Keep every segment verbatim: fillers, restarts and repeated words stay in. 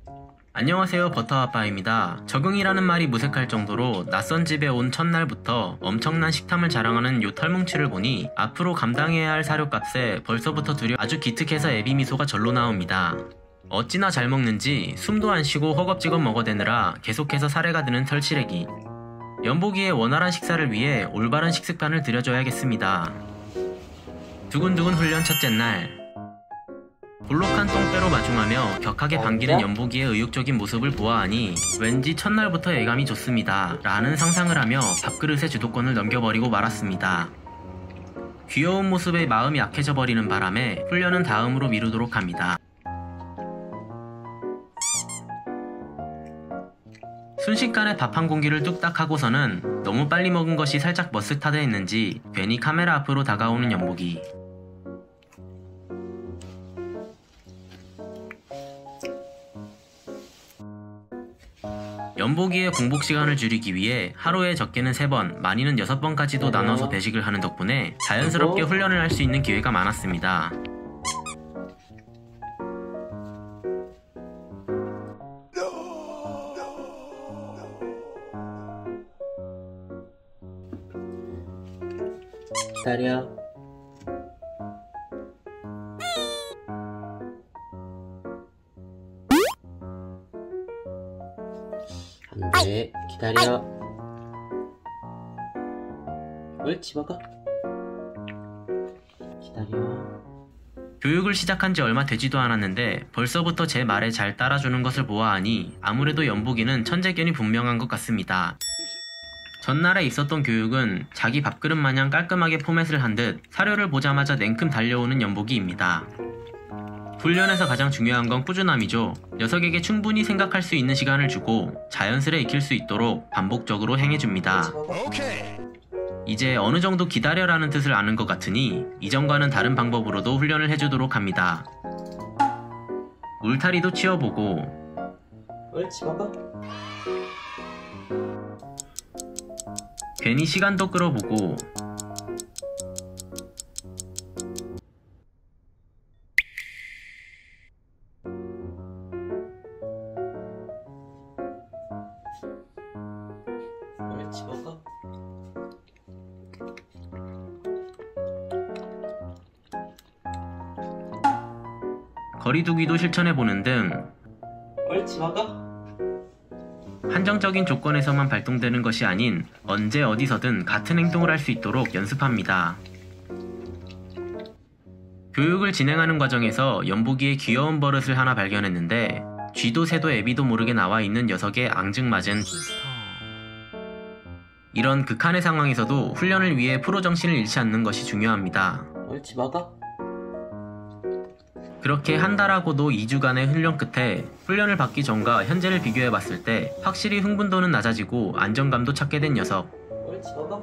안녕하세요, 버터아빠입니다. 적응이라는 말이 무색할 정도로 낯선 집에 온 첫날부터 엄청난 식탐을 자랑하는 요 털뭉치를 보니 앞으로 감당해야 할 사료값에 벌써부터 두려 아주 기특해서 애비미소가 절로 나옵니다. 어찌나 잘 먹는지 숨도 안 쉬고 허겁지겁 먹어대느라 계속해서 사례가 드는 털치레기. 연보기의 원활한 식사를 위해 올바른 식습관을 들여줘야겠습니다. 두근두근 훈련 첫째 날, 볼록한 똥배로 마중하며 격하게 반기는 연보기의 의욕적인 모습을 보아하니 왠지 첫날부터 예감이 좋습니다 라는 상상을 하며 밥그릇의 주도권을 넘겨버리고 말았습니다. 귀여운 모습에 마음이 약해져 버리는 바람에 훈련은 다음으로 미루도록 합니다. 순식간에 밥 한 공기를 뚝딱 하고서는 너무 빨리 먹은 것이 살짝 머쓱하다 했는지 괜히 카메라 앞으로 다가오는 연보기. 연보기의 공복 시간을 줄이기 위해 하루에 적게는 세 번, 많이는 여섯 번까지도 나눠서 배식을 하는 덕분에 자연스럽게 훈련을 할 수 있는 기회가 많았습니다. 기다려. 안돼, 기다려. 옳지, 먹어. 기다려. 교육을 시작한 지 얼마 되지도 않았는데 벌써부터 제 말에 잘 따라주는 것을 보아하니 아무래도 연보기는 천재견이 분명한 것 같습니다. 전날에 있었던 교육은 자기 밥그릇 마냥 깔끔하게 포맷을 한 듯 사료를 보자마자 냉큼 달려오는 연보기입니다. 훈련에서 가장 중요한 건 꾸준함이죠. 녀석에게 충분히 생각할 수 있는 시간을 주고 자연스레 익힐 수 있도록 반복적으로 행해줍니다. 이제 어느 정도 기다려라는 뜻을 아는 것 같으니 이전과는 다른 방법으로도 훈련을 해주도록 합니다. 울타리도 치워보고, 옳지, 먹어. 괜히 시간도 끌어보고, 옳지, 먹어. 거리두기도 실천해보는 등 옳지, 먹어. 한정적인 조건에서만 발동되는 것이 아닌 언제 어디서든 같은 행동을 할 수 있도록 연습합니다. 교육을 진행하는 과정에서 연보기의 귀여운 버릇을 하나 발견했는데 쥐도 새도 애비도 모르게 나와 있는 녀석의 앙증맞은 이런 극한의 상황에서도 훈련을 위해 프로 정신을 잃지 않는 것이 중요합니다. 옳지, 먹어. 그렇게 한 달하고도 이 주간의 훈련 끝에 훈련을 받기 전과 현재를 비교해봤을 때 확실히 흥분도는 낮아지고 안정감도 찾게 된 녀석. 옳지, 먹어.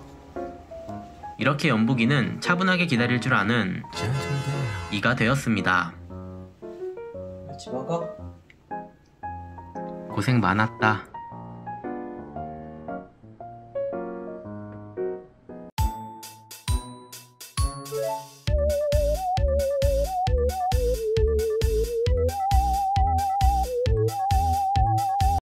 이렇게 연보기는 차분하게 기다릴 줄 아는 이가 되었습니다. 옳지, 먹어. 고생 많았다.